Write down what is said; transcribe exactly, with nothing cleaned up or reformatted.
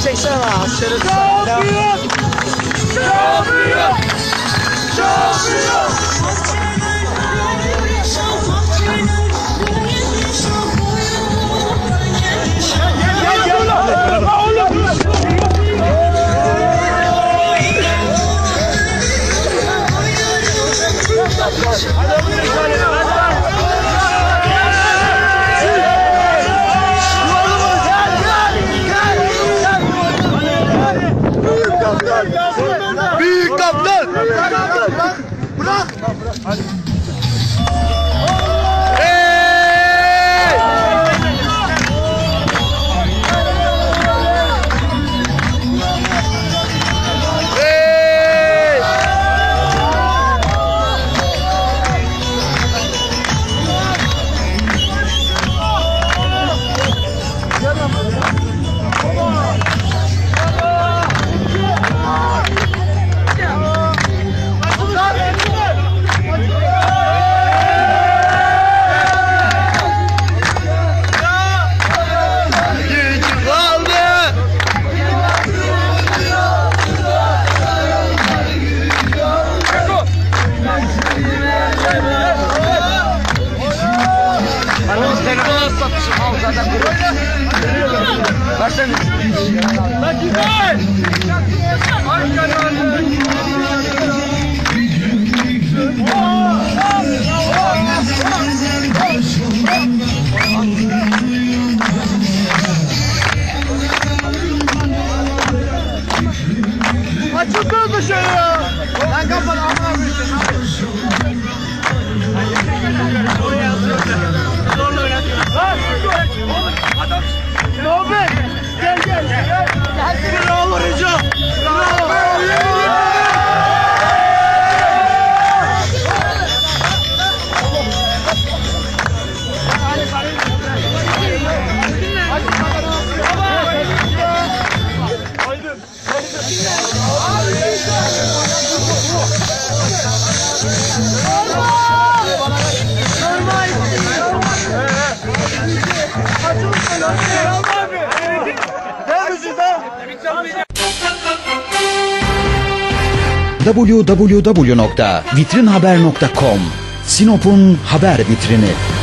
çeksene lan. Şampiyon! Şampiyon! Şampiyon! Büyük kaptan! Bırak! Hadi. Lan güzel! Açın kız dışarı! Lan kapat amına koyayım. Zorla oynatıyorsun. Lan! Adam! Nobe! Gel gel gel! Bravo Reco! Bravo! double-u double-u double-u nokta vitrin haber nokta com Sinop'un haber vitrini.